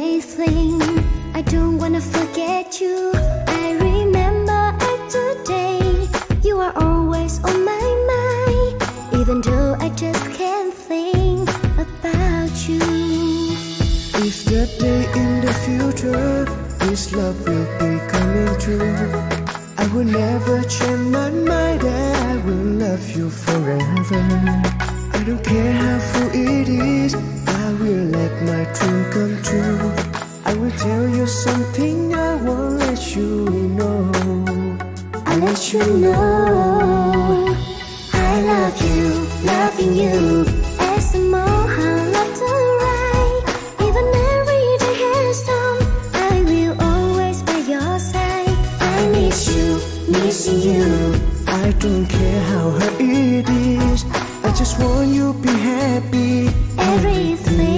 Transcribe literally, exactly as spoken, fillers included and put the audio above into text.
everything. I don't wanna forget you. I remember it today. You are always on my mind, even though I just can't think about you. If that day in the future this love will be coming true, I will never change my mind. I will love you forever. I don't care how full it is, I will let my dream come true. I will tell you something, I won't let you know. I'll let you know I love you, loving you as the moment left to right. Even every day has done, I will always by your side. I miss you, missing you. I don't care how hard it is, I just want you to be happy. Everything